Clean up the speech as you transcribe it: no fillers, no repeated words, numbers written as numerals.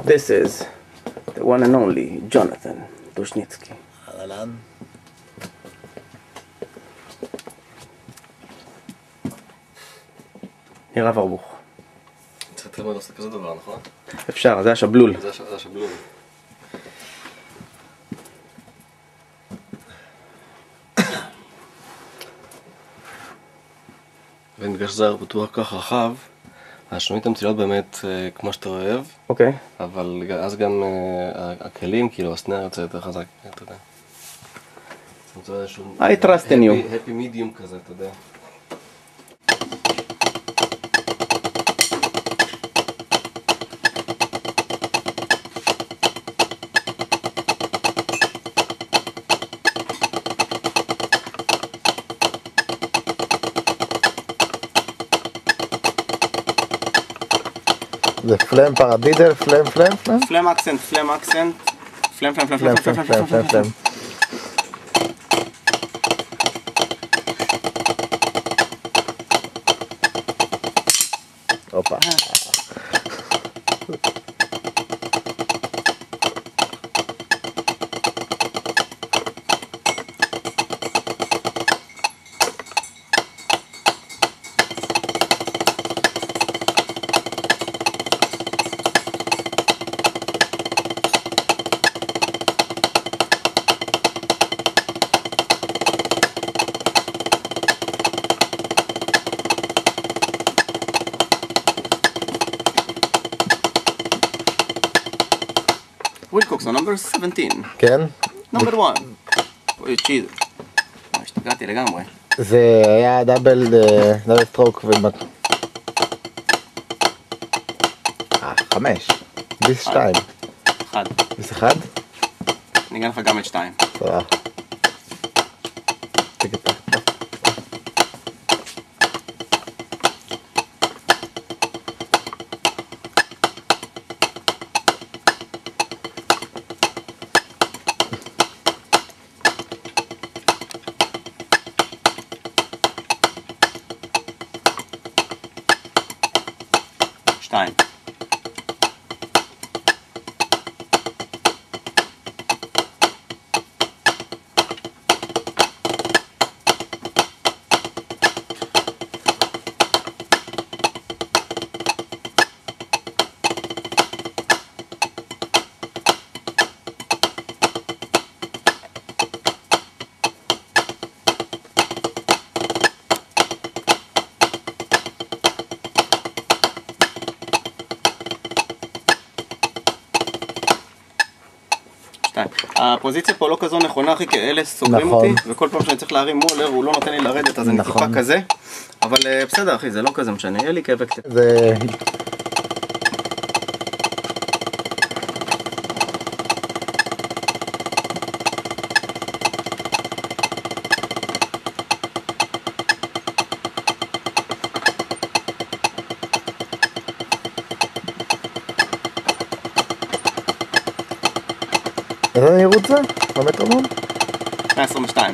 This is the one and only Jonathan Dushnitsky. אהלן. נראה ורבוך. צריך ללמוד לעשות כזה דבר, נכון? אפשר, זה השבלול. זה השבלול. ובגלל שזה בטוח כך רחב, אז שומעים את המצילות באמת כמו שאתה אוהב. אוקיי. אבל אז גם הכלים, כאילו הסנר יוצא יותר חזק, אתה יודע. זה איזשהו... I trust in you. happy medium כזה, אתה יודע. זה פלם פרדידל, פלם. פלם אקסנט. פלם. הופה. ווילקוקס, number 17. כן? number 1. אוי, צ'יז. השתגעתי לגמרי. זה היה דאבל סטרוק חמש. ביס 2. 1. ביס 1? ניגן לך גם את 2. תודה. 2. הפוזיציה פה לא כזו נכונה, אחי, כי אלה סוגרים אותי, וכל פעם שאני צריך להרים מולר הוא לא נותן לי לרדת, אז אני טיפה כזה, אבל בסדר אחי, זה לא כזה משנה, יהיה לי כאבי כתף. זה... איזה נראות זה? במטרונום? 122.